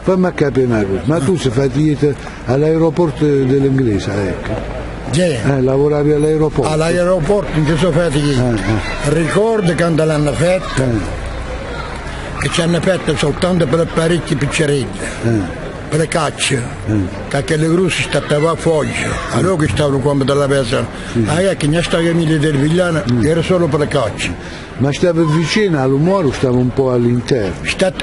fammi capire una cosa, ma tu sei fatto all'aeroporto dell'inglese, ecco. Lavoravi all'aeroporto? All'aeroporto non ci sono fatti ricordo quando l'hanno fatta, che ci hanno fatta soltanto per parecchi piccerelli, per le cacce, perché le grussi stavano a foggia, allora che stavano come dalla persona, che ne stava Emilia del Vigliano, era solo per le cacce. Ma stava vicino all'umore o stava un po' all'interno?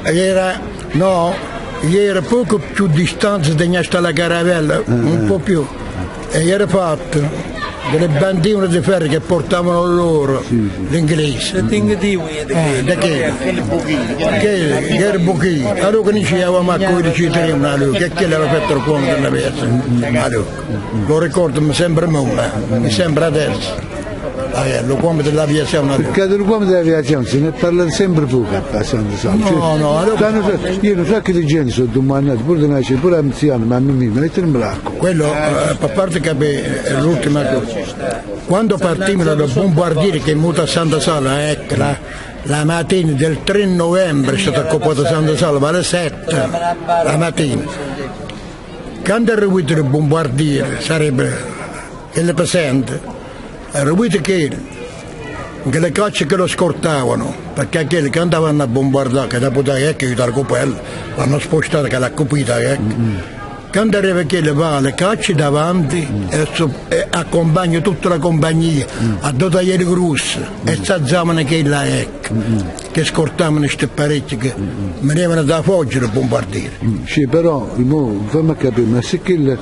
Era poco più distante da questa caravella, un po' più. E era fatto delle bandine di ferro che portavano loro, l'inglese. Da che era buchino. Allora noi ci avevamo a cui ci tenevano, che l'aveva fatto il cuore della persona. Lo ricordo, mi sembra mi sembra adesso. Lo come dell'aviazione. Perché del come dell'aviazione se ne parla sempre poco a Santa Sala. Io non so che di gente sono domandati, pure anziani, ma mi mettono in bracco. Quello, a parte che è l'ultima cosa. Quando partimmo dal bombardiere che è muta a Santa Sala, ecco, la mattina del 3 novembre è stata occupata Santa Sala, alle 7 la mattina. Quando è arrivato il bombardiere, sarebbe il presente. Era che le cacce che lo scortavano, perché quelli che andavano a bombardare, che dopo da aiutare quello, l'hanno spostato che l'ha copita. Quando arriva quelli va le cacce davanti e accompagna tutta la compagnia, a due taglieri grossi, e s'azzavano che là, che scortavano questi parecchi che venivano da Foggia a bombardire. Sì, però, fammi capire, ma se che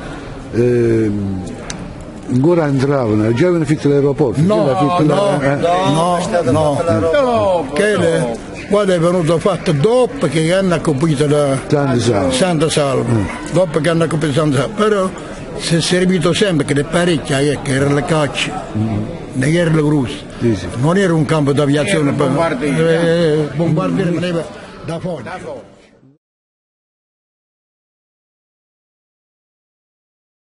ancora entravano, già avevano fatto l'aeroporto? No. Guarda, è venuto fatto dopo che hanno capito la Santa Salva. Dopo che hanno capito Santa Salva. Però si è servito sempre che le parecchie che erano le cacce, ne erano le grusse. Non era un campo d'aviazione. Bombardiere veniva da fuori.